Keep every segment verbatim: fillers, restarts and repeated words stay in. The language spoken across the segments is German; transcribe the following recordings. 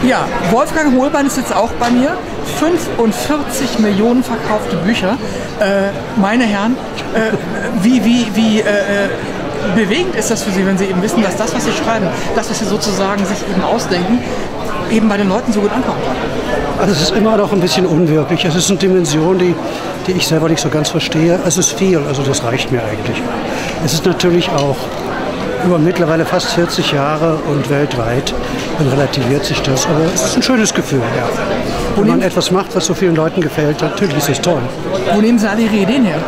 Ja, Wolfgang Hohlbein ist jetzt auch bei mir. fünfundvierzig Millionen verkaufte Bücher. Äh, meine Herren, äh, wie, wie, wie äh, bewegend ist das für Sie, wenn Sie eben wissen, dass das, was Sie schreiben, das, was Sie sozusagen sich eben ausdenken, eben bei den Leuten so gut ankommt? Also es ist immer noch ein bisschen unwirklich. Es ist eine Dimension, die, die ich selber nicht so ganz verstehe. Es ist viel, also das reicht mir eigentlich. Es ist natürlich auch über mittlerweile fast vierzig Jahre und weltweit, dann relativiert sich das. Aber es ist ein schönes Gefühl, ja. Wenn man etwas macht, was so vielen Leuten gefällt, natürlich ist es toll. Wo nehmen Sie alle Ihre Ideen her?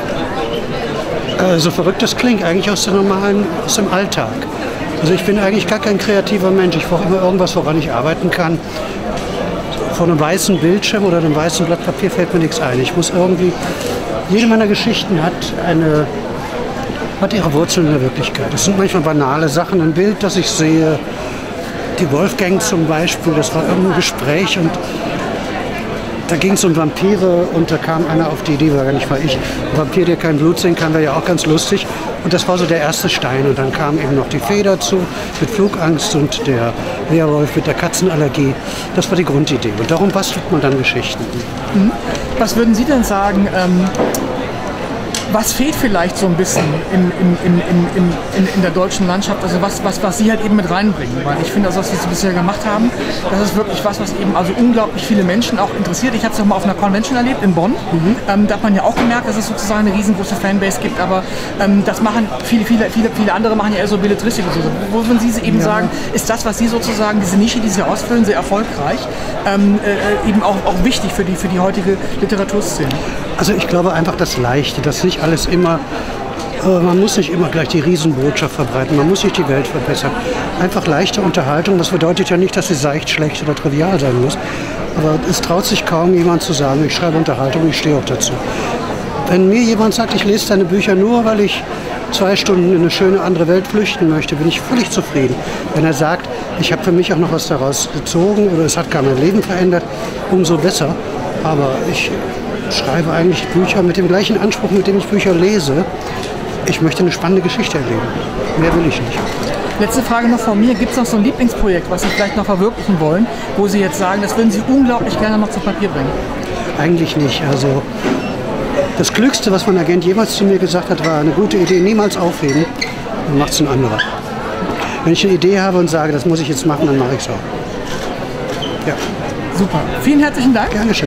Äh, so verrückt das klingt, eigentlich aus, der normalen, aus dem Alltag. Also ich bin eigentlich gar kein kreativer Mensch. Ich brauche immer irgendwas, woran ich arbeiten kann. Vor einem weißen Bildschirm oder einem weißen Blatt Papier fällt mir nichts ein. Ich muss irgendwie, jede meiner Geschichten hat eine, hat ihre Wurzeln in der Wirklichkeit. Es sind manchmal banale Sachen, ein Bild, das ich sehe. Die Wolfgang zum Beispiel, das war irgendein Gespräch und da ging es um Vampire und da kam einer auf die Idee, war gar nicht mal ich. Ein Vampir, der kein Blut sehen kann, wäre ja auch ganz lustig. Und das war so der erste Stein. Und dann kam eben noch die Fee dazu mit Flugangst und der Werwolf mit der Katzenallergie. Das war die Grundidee. Und darum bastelt man dann Geschichten. Mhm. Was würden Sie denn sagen, ähm, was fehlt vielleicht so ein bisschen in, in, in, in, in, in der deutschen Landschaft, also was, was, was Sie halt eben mit reinbringen? Weil ich finde, das, was Sie bisher gemacht haben, das ist wirklich was, was eben also unglaublich viele Menschen auch interessiert. Ich habe es auch mal auf einer Convention erlebt in Bonn. Mhm. Ähm, da hat man ja auch gemerkt, dass es sozusagen eine riesengroße Fanbase gibt, aber ähm, das machen viele, viele, viele, viele andere machen ja eher so Belletristik und so. Wo würden Sie eben ja. sagen, ist das, was Sie sozusagen, diese Nische, die Sie ausfüllen, sehr erfolgreich, ähm, äh, eben auch, auch wichtig für die, für die heutige Literaturszene? Also ich glaube einfach das Leichte, das nicht alles immer, äh, man muss nicht immer gleich die Riesenbotschaft verbreiten, man muss nicht die Welt verbessern. Einfach leichte Unterhaltung, das bedeutet ja nicht, dass sie seicht, schlecht oder trivial sein muss. Aber es traut sich kaum jemand zu sagen, ich schreibe Unterhaltung und ich stehe auch dazu. Wenn mir jemand sagt, ich lese deine Bücher nur, weil ich zwei Stunden in eine schöne andere Welt flüchten möchte, bin ich völlig zufrieden. Wenn er sagt, ich habe für mich auch noch was daraus gezogen oder es hat gar mein Leben verändert, umso besser. Aber ich schreibe eigentlich Bücher mit dem gleichen Anspruch, mit dem ich Bücher lese. Ich möchte eine spannende Geschichte erleben. Mehr will ich nicht. Letzte Frage noch von mir. Gibt es noch so ein Lieblingsprojekt, was Sie vielleicht noch verwirklichen wollen, wo Sie jetzt sagen, das würden Sie unglaublich gerne noch zu Papier bringen? Eigentlich nicht. Also das Klügste, was mein Agent jemals zu mir gesagt hat, war eine gute Idee, niemals aufheben, dann macht es ein anderer. Wenn ich eine Idee habe und sage, das muss ich jetzt machen, dann mache ich es auch. Ja. Super. Vielen herzlichen Dank. Gerne schön.